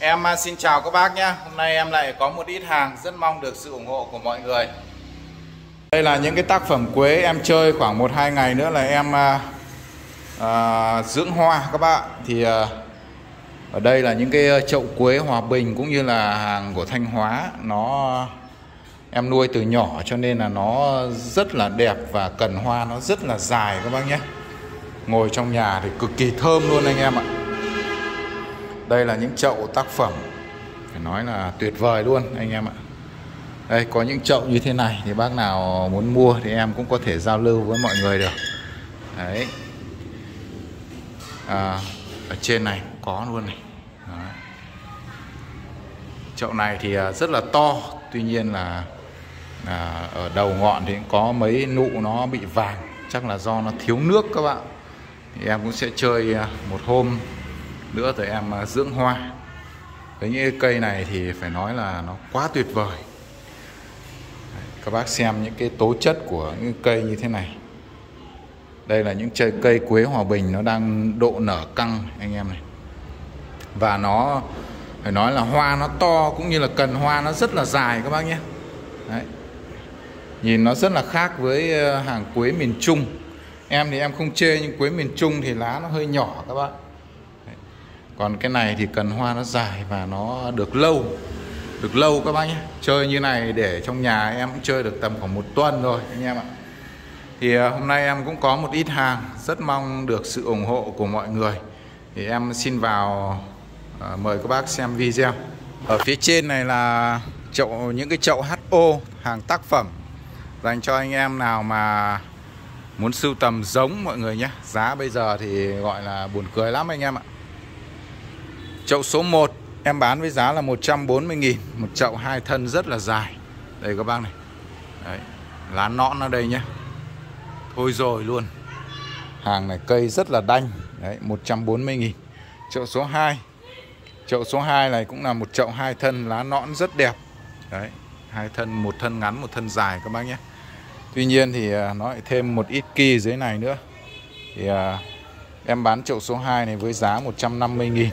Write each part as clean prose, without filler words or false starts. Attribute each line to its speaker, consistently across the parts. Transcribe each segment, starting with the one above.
Speaker 1: Xin chào các bác nhé. Hôm nay em lại có một ít hàng, rất mong được sự ủng hộ của mọi người. Đây là những cái tác phẩm quế em chơi khoảng 1-2 ngày nữa là em dưỡng hoa các bạn. Thì ở đây là những cái chậu quế Hòa Bình cũng như là hàng của Thanh Hóa. Em nuôi từ nhỏ cho nên là nó rất là đẹp và cần hoa nó rất là dài các bác nhé. Ngồi trong nhà thì cực kỳ thơm luôn anh em ạ. Đây là những chậu tác phẩm phải nói là tuyệt vời luôn anh em ạ. Đây có những chậu như thế này thì bác nào muốn mua thì em cũng có thể giao lưu với mọi người được. Đấy. Ở trên này cũng có luôn này. Đó. Chậu này thì rất là to, tuy nhiên là ở đầu ngọn thì cũng có mấy nụ nó bị vàng, chắc là do nó thiếu nước các bạn. Thì em cũng sẽ chơi một hôm nữa rồi em dưỡng hoa. Với những cái cây này thì phải nói là nó quá tuyệt vời. Các bác xem những cái tố chất của những cây như thế này. Đây là những cây quế Hòa Bình nó đang độ nở căng anh em này. Và nó phải nói là hoa nó to cũng như là cần hoa nó rất là dài các bác nhé. Đấy. Nhìn nó rất là khác với hàng quế miền Trung. Em thì em không chê, nhưng quế miền Trung thì lá nó hơi nhỏ các bác. Đấy. Còn cái này thì cần hoa nó dài và nó được lâu các bác nhé. Chơi như này để trong nhà em cũng chơi được tầm khoảng 1 tuần rồi anh em ạ. Thì hôm nay em cũng có một ít hàng, rất mong được sự ủng hộ của mọi người. Thì em xin vào mời các bác xem video. Ở phía trên này là những cái chậu HO hàng tác phẩm dành cho anh em nào mà muốn sưu tầm giống mọi người nhé. Giá bây giờ thì gọi là buồn cười lắm anh em ạ. Chậu số 1 em bán với giá là 140.000, một chậu 2 thân rất là dài. Đây các bác này. Đấy, lá nõn ở đây nhé. Thôi rồi luôn. Hàng này cây rất là đanh. Đấy, 140.000. Chậu số 2. Chậu số 2 này cũng là một chậu 2 thân, lá nõn rất đẹp. Đấy, 2 thân, một thân ngắn, một thân dài các bác nhé. Tuy nhiên thì nó lại thêm một ít ki dưới này nữa. Thì em bán chậu số 2 này với giá 150.000.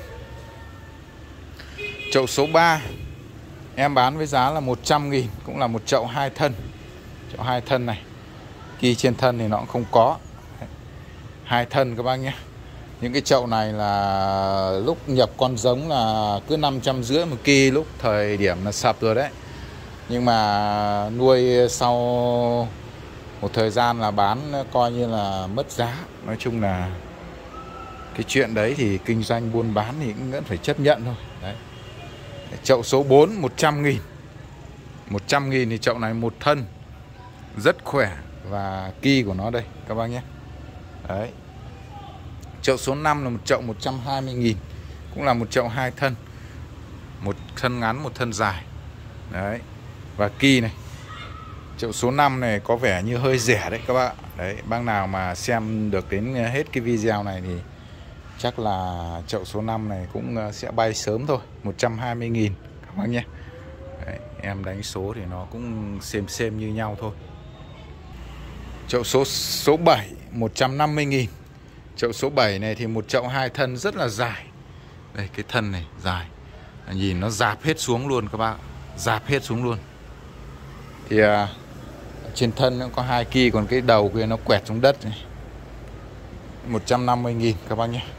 Speaker 1: Chậu số 3 em bán với giá là 100.000, cũng là một chậu 2 thân. Chậu 2 thân này. Ki trên thân thì nó cũng không có. 2 thân các bác nhé. Những cái chậu này là lúc nhập con giống là cứ 550 một ki, lúc thời điểm là sập rồi đấy. Nhưng mà nuôi sau một thời gian là bán coi như là mất giá. Nói chung là cái chuyện đấy thì kinh doanh buôn bán thì cũng vẫn phải chấp nhận thôi. Đấy. Chậu số 4 100.000. 100.000 thì chậu này một thân rất khỏe và ki của nó đây các bác nhé. Đấy. Chậu số 5 là một chậu 120.000, cũng là một chậu 2 thân, một thân ngắn một thân dài. Đấy. Và ki này. Chậu số 5 này có vẻ như hơi rẻ đấy các bạn. Đấy, bác nào mà xem được đến hết cái video này thì chắc là chậu số 5 này cũng sẽ bay sớm thôi, 120.000 các bác nhé. Đấy, em đánh số thì nó cũng xem như nhau thôi. Chậu số 7 150.000. Chậu số 7 này thì một chậu 2 thân rất là dài. Đây cái thân này dài. Nhìn nó rạp hết xuống luôn các bác. Rạp hết xuống luôn. Thì trên thân nó có 2 ki, còn cái đầu kia nó quẹt xuống đất này. 150.000 các bác nhé.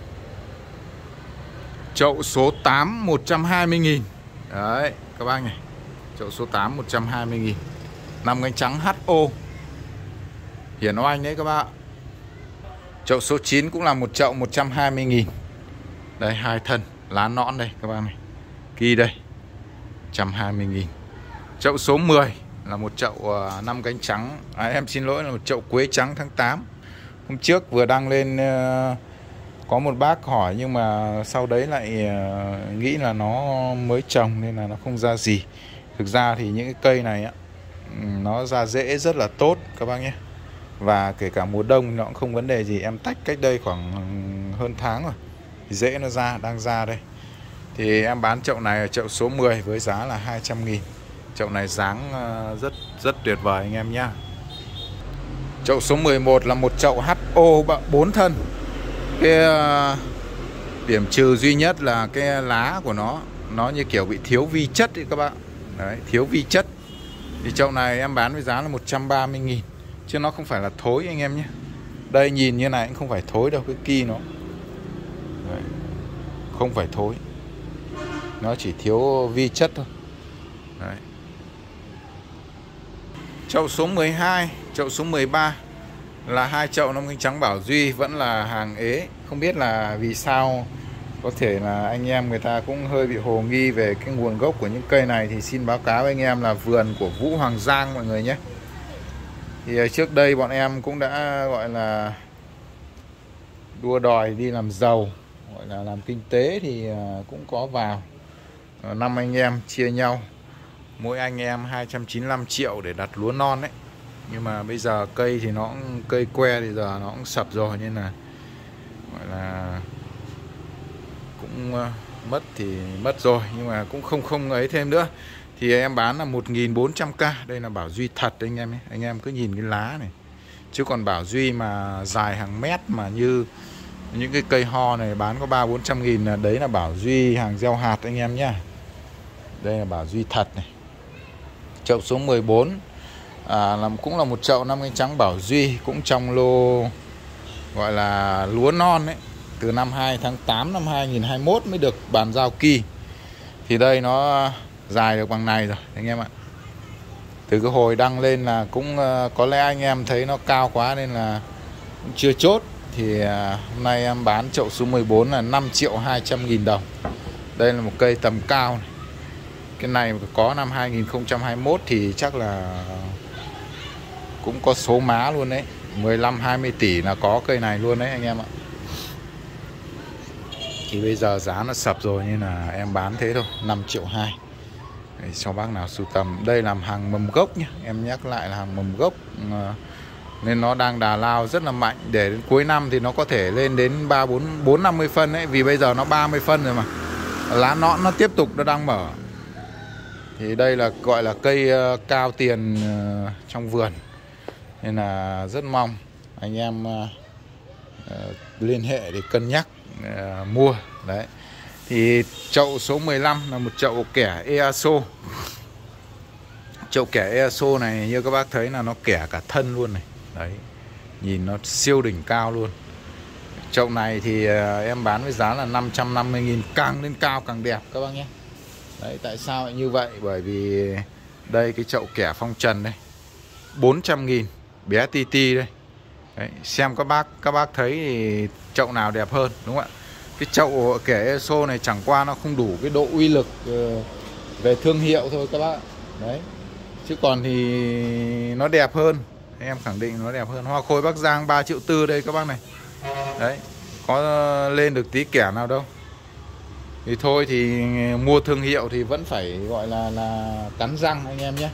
Speaker 1: Chậu số 8 120.000. Đấy các bác này. Chậu số 8 120.000. 5 cánh trắng HO. Hiển oanh đấy các bác. Chậu số 9 cũng là một chậu 120.000. Đây 2 thân, lá nõn đây các bác này. Ki đây. 120.000. Chậu số 10 là một chậu 5 cánh trắng. Em xin lỗi, là một chậu quế trắng tháng 8. Hôm trước vừa đăng lên có một bác hỏi, nhưng mà sau đấy lại nghĩ là nó mới trồng nên là nó không ra gì. Thực ra thì những cái cây này á, nó ra rễ rất là tốt các bác nhé. Và kể cả mùa đông nó cũng không vấn đề gì. Em tách cách đây khoảng hơn tháng rồi, rễ nó đang ra đây. Thì em bán chậu này ở chậu số 10 với giá là 200.000. Chậu này dáng rất tuyệt vời anh em nhé. Chậu số 11 là một chậu HO 4 thân. Điểm trừ duy nhất là cái lá của nó như kiểu bị thiếu vi chất ấy các bạn. Đấy, thiếu vi chất. Thì chậu này em bán với giá là 130.000, chứ nó không phải là thối anh em nhé. Đây nhìn như này cũng không phải thối đâu, cái ki nó. Đấy, không phải thối. Nó chỉ thiếu vi chất thôi. Đấy. Chậu số 12, chậu số 13 là hai chậu Nam Kinh Trắng Bảo Duy, vẫn là hàng ế. Không biết là vì sao, có thể là anh em người ta cũng hơi bị hồ nghi về cái nguồn gốc của những cây này. Thì xin báo cáo với anh em là vườn của Vũ Hoàng Giang mọi người nhé. Thì trước đây bọn em cũng đã gọi là đua đòi đi làm giàu, gọi là làm kinh tế thì cũng có vào. 5 anh em chia nhau, mỗi anh em 295 triệu để đặt lúa non đấy. Nhưng mà bây giờ cây thì nó cũng, cây que thì giờ nó cũng sập rồi, nên là gọi là cũng mất thì mất rồi, nhưng mà cũng không ấy thêm nữa. Thì em bán là 1.400k. Đây là Bảo Duy thật anh em ấy. Anh em cứ nhìn cái lá này. Chứ còn Bảo Duy mà dài hàng mét mà như những cái cây ho này bán có 300-400 nghìn là đấy là Bảo Duy hàng gieo hạt anh em nhá. Đây là Bảo Duy thật này. Chậu số 14 cũng là một chậu Nam Kinh Trắng Bảo Duy, cũng trong lô gọi là lúa non đấy, từ năm 2 tháng 8 năm 2021 mới được bàn giao kỳ. Thì đây nó dài được bằng này rồi anh em ạ. Từ cái hồi đăng lên là cũng có lẽ anh em thấy nó cao quá nên là cũng chưa chốt. Thì hôm nay em bán chậu số 14 là 5.200.000 đồng. Đây là một cây tầm cao này. Cái này có năm 2021 thì chắc là cũng có số má luôn đấy, 15-20 tỷ là có cây này luôn đấy anh em ạ. Thì bây giờ giá nó sập rồi nên là em bán thế thôi, 5.2 triệu để cho bác nào sưu tầm. Đây làm hàng mầm gốc nhé, em nhắc lại là hàng mầm gốc, nên nó đang đà lao rất là mạnh. Để đến cuối năm thì nó có thể lên đến 50 phân đấy, vì bây giờ nó 30 phân rồi mà. Lá nõn nó tiếp tục nó đang mở. Thì đây là gọi là cây cao tiền trong vườn, nên là rất mong anh em liên hệ để cân nhắc mua. Đấy. Thì chậu số 15 là một chậu kẻ EASO. Chậu kẻ EASO này như các bác thấy là nó kẻ cả thân luôn này. Đấy. Nhìn nó siêu đỉnh cao luôn. Chậu này thì em bán với giá là 550.000, càng lên cao càng đẹp các bác nhé. Đấy, tại sao lại như vậy? Bởi vì đây cái chậu kẻ phong trần đây 400.000, bé ti ti đây. Đấy, xem các bác thấy thì chậu nào đẹp hơn đúng không ạ? Cái chậu kẻ ESO này chẳng qua nó không đủ cái độ uy lực về thương hiệu thôi các bác. Đấy. Chứ còn thì nó đẹp hơn, em khẳng định nó đẹp hơn. Hoa khôi Bắc Giang 3,4 triệu đây các bác này. Đấy, có lên được tí kẻ nào đâu. Thì thôi thì mua thương hiệu thì vẫn phải gọi là cắn răng anh em nhé.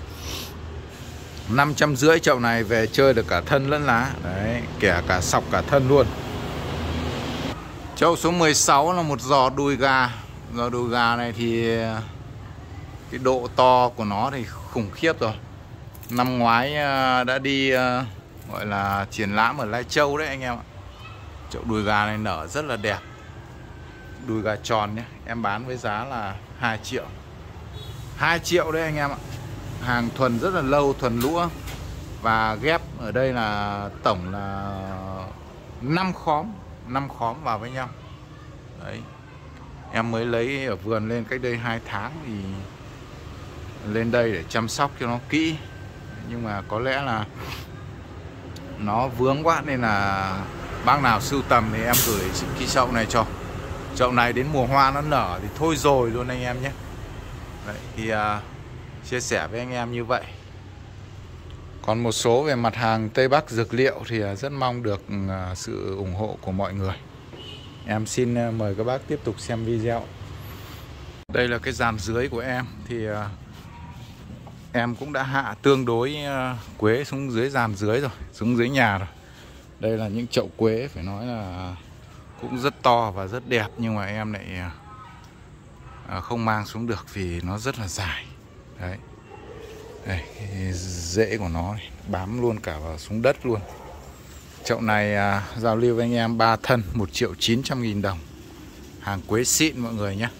Speaker 1: 550 chậu này về chơi được cả thân lẫn lá. Đấy, kẻ cả sọc cả thân luôn. Chậu số 16 là một giò đùi gà. Giò đùi gà này thì cái độ to của nó thì khủng khiếp rồi. Năm ngoái đã đi gọi là triển lãm ở Lai Châu đấy anh em ạ. Chậu đùi gà này nở rất là đẹp. Đùi gà tròn nhé. Em bán với giá là 2 triệu. 2 triệu đấy anh em ạ. Hàng thuần rất là lâu, thuần lũa. Và ghép ở đây là tổng là 5 khóm vào với nhau. Đấy. Em mới lấy ở vườn lên cách đây 2 tháng thì lên đây để chăm sóc cho nó kỹ. Nhưng mà có lẽ là nó vướng quá nên là bác nào sưu tầm thì em gửi cái chậu này cho. Chậu này đến mùa hoa nó nở thì thôi rồi luôn anh em nhé. Đấy, thì chia sẻ với anh em như vậy. Còn một số về mặt hàng Tây Bắc dược liệu thì rất mong được sự ủng hộ của mọi người. Em xin mời các bác tiếp tục xem video. Đây là cái dàn dưới của em. Thì em cũng đã hạ tương đối quế xuống dưới dàn dưới rồi, xuống dưới nhà rồi. Đây là những chậu quế phải nói là cũng rất to và rất đẹp. Nhưng mà em lại không mang xuống được vì nó rất là dài. Đấy. Đây, cái rễ của nó này, bám luôn cả vào xuống đất luôn. Chậu này giao lưu với anh em 3 thân 1.900.000 đồng. Hàng quế xịn mọi người nhé.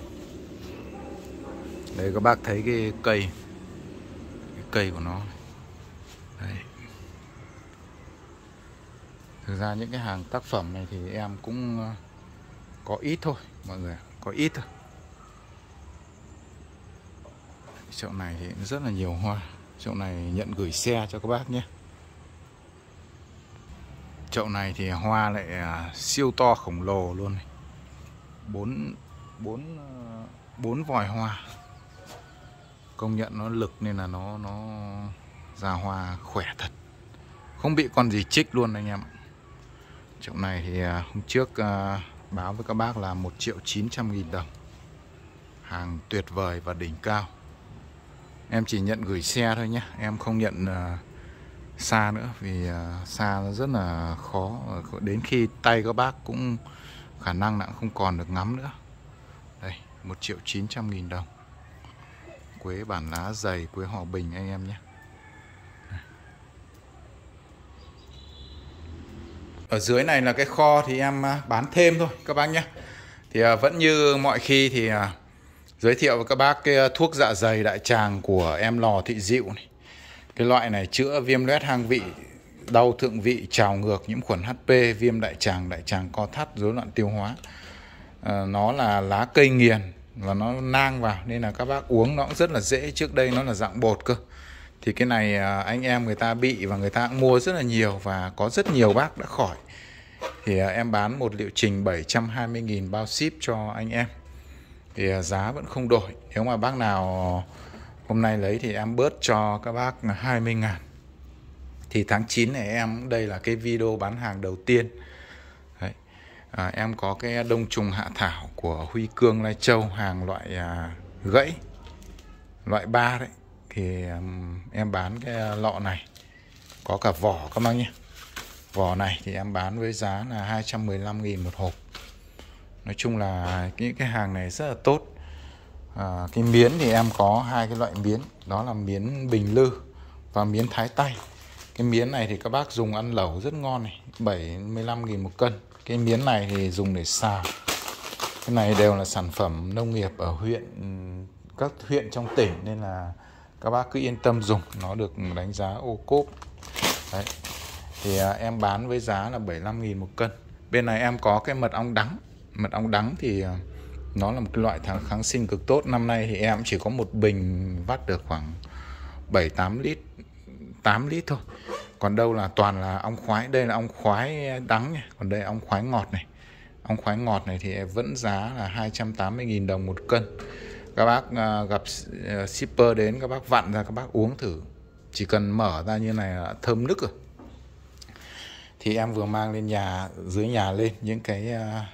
Speaker 1: Đấy các bác thấy cái cây của nó. Đấy. Thực ra những cái hàng tác phẩm này thì em cũng có ít thôi mọi người, có ít thôi. Chậu này thì rất là nhiều hoa. Chậu này nhận gửi xe cho các bác nhé. Chậu này thì hoa lại siêu to khổng lồ luôn này. Bốn vòi hoa. Công nhận nó lực nên là nó ra hoa khỏe thật. Không bị con gì chích luôn anh em ạ. Chậu này thì hôm trước báo với các bác là 1.900.000 đồng. Hàng tuyệt vời và đỉnh cao. Em chỉ nhận gửi xe thôi nhé. Em không nhận xa nữa. Vì xa nó rất là khó. Đến khi tay các bác cũng khả năng là cũng không còn được ngắm nữa. Đây 1.900.000 đồng. Quế bản lá dày, quế Hòa Bình anh em nhé. Ở dưới này là cái kho thì em bán thêm thôi các bác nhé. Thì vẫn như mọi khi thì giới thiệu với các bác cái thuốc dạ dày đại tràng của em Lò Thị Dịu này. Cái loại này chữa viêm loét hang vị, đau thượng vị, trào ngược, nhiễm khuẩn HP, viêm đại tràng co thắt, rối loạn tiêu hóa. Nó là lá cây nghiền và nó nang vào nên là các bác uống nó cũng rất là dễ. Trước đây nó là dạng bột cơ. Thì cái này anh em người ta bị và người ta cũng mua rất là nhiều và có rất nhiều bác đã khỏi. Thì em bán một liệu trình 720.000 bao ship cho anh em. Thì giá vẫn không đổi. Nếu mà bác nào hôm nay lấy thì em bớt cho các bác 20.000. Thì tháng 9 này em, đây là cái video bán hàng đầu tiên. Đấy. Em có cái đông trùng hạ thảo của Huy Cương Lai Châu, hàng loại gãy, loại 3 đấy. Thì em bán cái lọ này có cả vỏ các bác nhé. Vỏ này thì em bán với giá là 215.000 một hộp. Nói chung là những cái hàng này rất là tốt. Cái miến thì em có hai cái loại miến. Đó là miến Bình Lư và miến Thái Tây. Cái miến này thì các bác dùng ăn lẩu rất ngon này, 75.000 một cân. Cái miến này thì dùng để xào. Cái này đều là sản phẩm nông nghiệp ở các huyện trong tỉnh nên là các bác cứ yên tâm dùng, nó được đánh giá ô cốp. Đấy. Thì em bán với giá là 75.000 một cân. Bên này em có cái mật ong đắng. Mật ong đắng thì nó là một cái loại kháng sinh cực tốt. Năm nay thì em chỉ có một bình vắt được khoảng 7-8 lít, 8 lít thôi. Còn đâu là toàn là ong khoái. Đây là ong khoái đắng này. Còn đây là ong khoái ngọt này. Ong khoái ngọt này thì vẫn giá là 280.000 đồng một cân. Các bác gặp shipper đến, các bác vặn ra các bác uống thử. Chỉ cần mở ra như này là thơm nức rồi. Thì em vừa mang lên nhà, dưới nhà lên những cái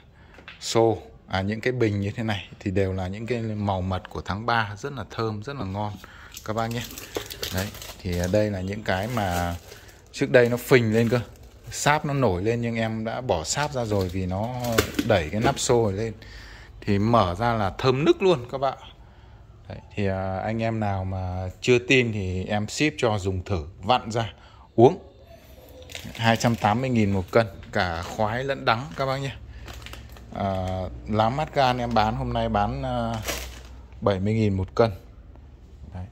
Speaker 1: những cái bình như thế này thì đều là những cái màu mật của tháng 3, rất là thơm, rất là ngon các bác nhé. Đấy, thì đây là những cái mà trước đây nó phình lên cơ, sáp nó nổi lên nhưng em đã bỏ sáp ra rồi vì nó đẩy cái nắp xô lên. Thì mở ra là thơm nức luôn các bạn. Đấy, thì anh em nào mà chưa tin thì em ship cho dùng thử, vặn ra uống. 280.000 một cân, cả khoái lẫn đắng các bác nhé. Lá mát gan em bán hôm nay bán 70.000 một cân. Đấy.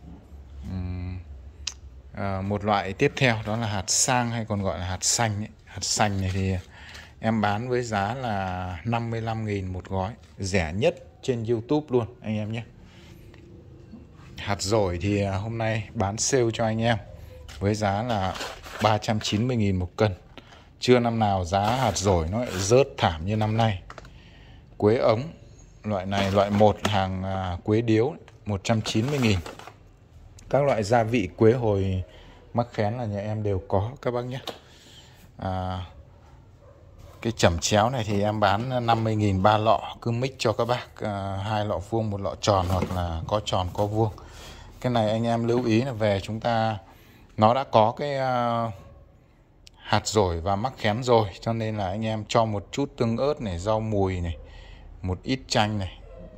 Speaker 1: Một loại tiếp theo đó là hạt sang hay còn gọi là hạt xanh ấy. Hạt xanh này thì em bán với giá là 55.000 một gói, rẻ nhất trên YouTube luôn anh em nhé. Hạt dổi thì hôm nay bán sale cho anh em với giá là 390.000 một cân. Chưa năm nào giá hạt dổi nó lại rớt thảm như năm nay. Quế ống, loại này loại 1 hàng quế điếu 190.000. Các loại gia vị quế hồi mắc khén là nhà em đều có các bác nhé. Cái chẩm chéo này thì em bán 50.000 3 lọ, cứ mix cho các bác 2 lọ vuông, 1 lọ tròn hoặc là có tròn có vuông. Cái này anh em lưu ý là về chúng ta nó đã có cái hạt dổi và mắc khén rồi, cho nên là anh em cho một chút tương ớt này, rau mùi này, một ít chanh này,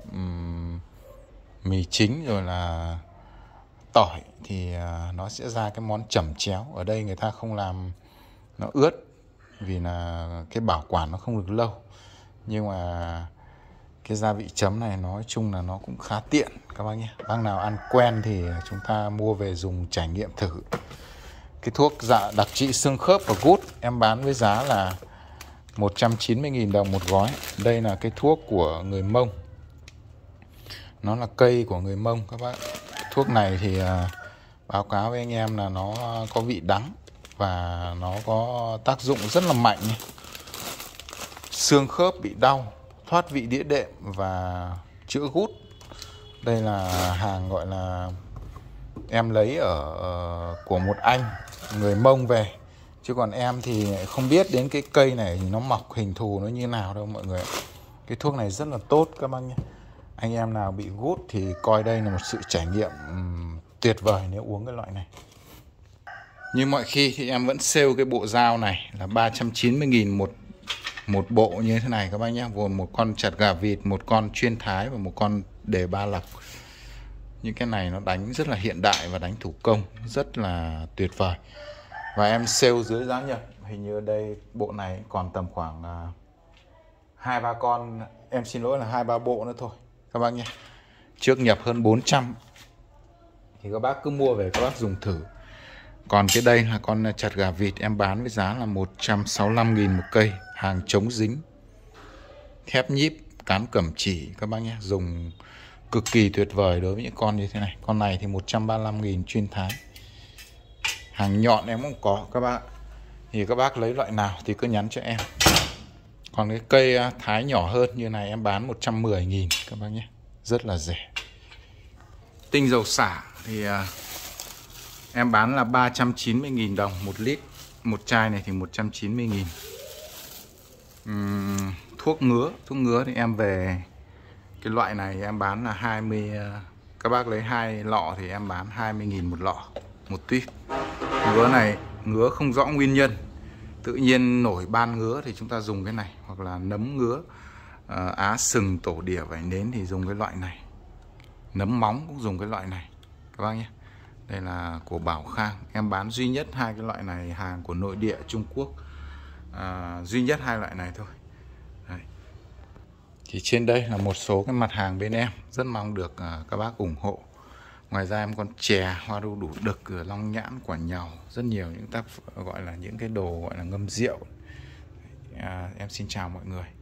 Speaker 1: mì chính rồi là tỏi thì nó sẽ ra cái món chẩm chéo. Ở đây người ta không làm nó ướt vì là cái bảo quản nó không được lâu, nhưng mà Cái gia vị chấm này nói chung là nó cũng khá tiện các bác nhé. Bác nào ăn quen thì chúng ta mua về dùng trải nghiệm thử. Cái thuốc dạ đặc trị xương khớp và gút em bán với giá là 190.000 đồng một gói. Đây là cái thuốc của người Mông. Nó là cây của người Mông các bác. Thuốc này thì báo cáo với anh em là nó có vị đắng và nó có tác dụng rất là mạnh. Xương khớp bị đau, thoát vị đĩa đệm và chữa gút. Đây là hàng gọi là em lấy của một anh người Mông về, chứ còn em thì không biết đến cái cây này thì nó mọc hình thù nó như nào đâu mọi người. Cái thuốc này rất là tốt các bác nhé. Anh em nào bị gút thì coi đây là một sự trải nghiệm tuyệt vời nếu uống cái loại này. Như mọi khi thì em vẫn sale cái bộ dao này là 390.000 một bộ như thế này các bác nhé, gồm một con chặt gà vịt, một con chuyên thái và một con đề ba lọc. Những cái này nó đánh rất là hiện đại và đánh thủ công rất là tuyệt vời. Và em sale dưới giá nhập. Hình như đây bộ này còn tầm khoảng 2-3 con, em xin lỗi là 2-3 bộ nữa thôi các bác nhé. Trước nhập hơn 400 thì các bác cứ mua về các bác dùng thử. Còn cái đây là con chặt gà vịt em bán với giá là 165.000 một cây, hàng chống dính, thép nhíp, cán cẩm chỉ các bác nhé. Dùng cực kỳ tuyệt vời đối với những con như thế này. Con này thì 135.000 chuyên thái. Hàng nhọn em cũng có các bác. Thì các bác lấy loại nào thì cứ nhắn cho em. Còn cái cây thái nhỏ hơn như này em bán 110.000 các bác nhé. Rất là rẻ. Tinh dầu xả thì em bán là 390.000 đồng một lít. Một chai này thì 190.000. Thuốc ngứa thì em về cái loại này em bán là 20, các bác lấy 2 lọ thì em bán 20.000 một lọ, một tuýp. Ngứa này ngứa không rõ nguyên nhân, tự nhiên nổi ban ngứa thì chúng ta dùng cái này, hoặc là nấm ngứa, á sừng, tổ đỉa, vảy nến thì dùng cái loại này. Nấm móng cũng dùng cái loại này các bác nhé. Đây là của Bảo Khang, em bán duy nhất 2 cái loại này, hàng của nội địa Trung Quốc, duy nhất 2 loại này thôi. Đây. Thì trên đây là một số cái mặt hàng bên em, rất mong được các bác ủng hộ. Ngoài ra em còn chè, hoa đu đủ đực, long nhãn, quả nhàu, rất nhiều những gọi là những cái đồ gọi là ngâm rượu. Em xin chào mọi người.